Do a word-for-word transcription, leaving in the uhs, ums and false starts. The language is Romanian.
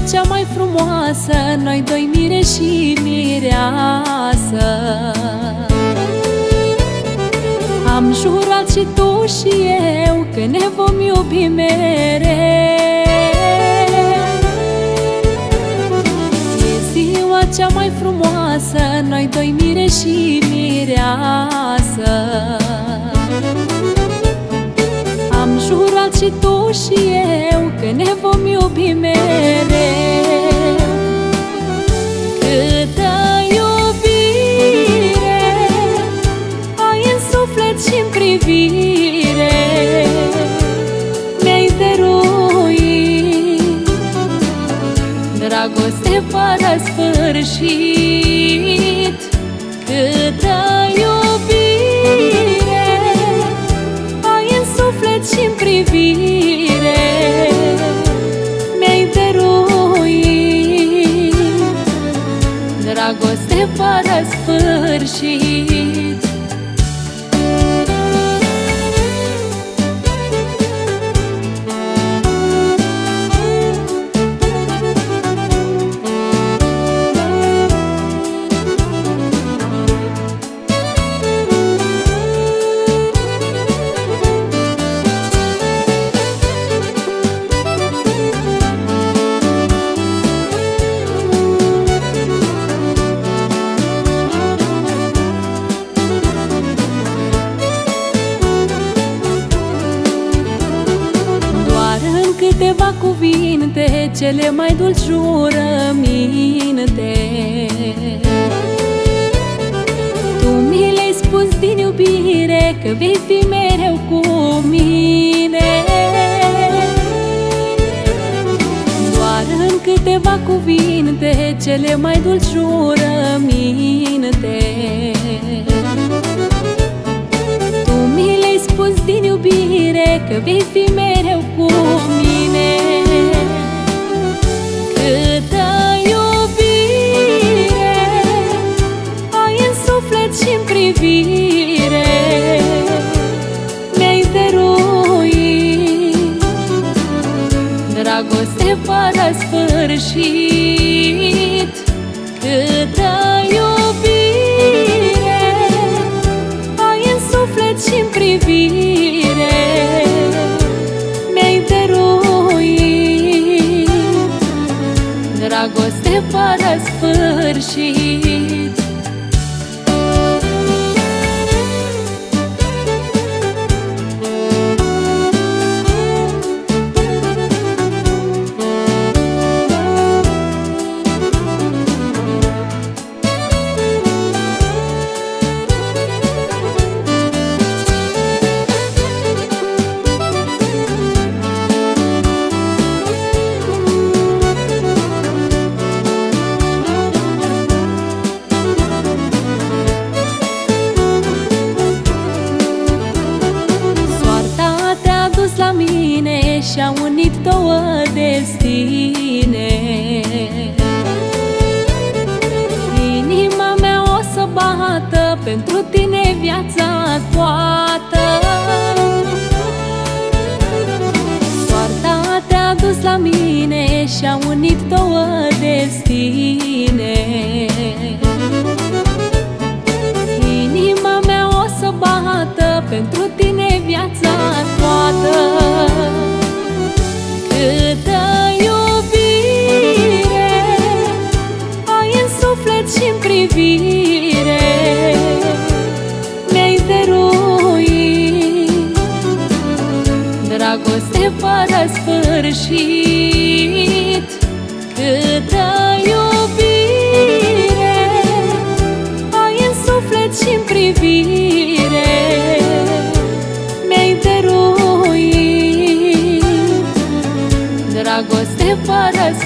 cea mai frumoasă, noi doi, mire și mireasă. Am jurat și tu și eu că ne vom iubi mereu. E ziua cea mai frumoasă, noi doi, mire și mireasă. Am jurat și tu și eu că ne vom iubi mereu. Câtă iubire ai în suflet și în privire, mi-ai dăruit dragoste fără sfârșit. Câtă iubire ai în suflet și în privire, mi-ai dăruit dragoste fără sfârșit. Câteva cuvinte, cele mai dulci jurăminte, tu mi le-ai spus din iubire, că vei fi mereu cu mine. Doar în câteva cuvinte, cele mai dulci jurăminte, tu mi le-ai spus din iubire, că vei fi mereu cu mine. Câtă iubire ai în suflet și în privire, mi-ai dăruit dragoste fără sfârșit. Câtă iubire ai în suflet și în privire, mi-ai dăruit dragoste fără sfârșit. La mine și-a unit două destine. Inima mea o să bată pentru tine viața toată. Soarta te-a dus la mine și-a unit două destine. Inima mea o să bată pentru tine viața toată. Câtă iubire ai în suflet și în privire, mi-ai dăruit dragoste fără sfârșit. Câtă iubire ai în suflet și în privire, mi-ai dăruit dragoste fără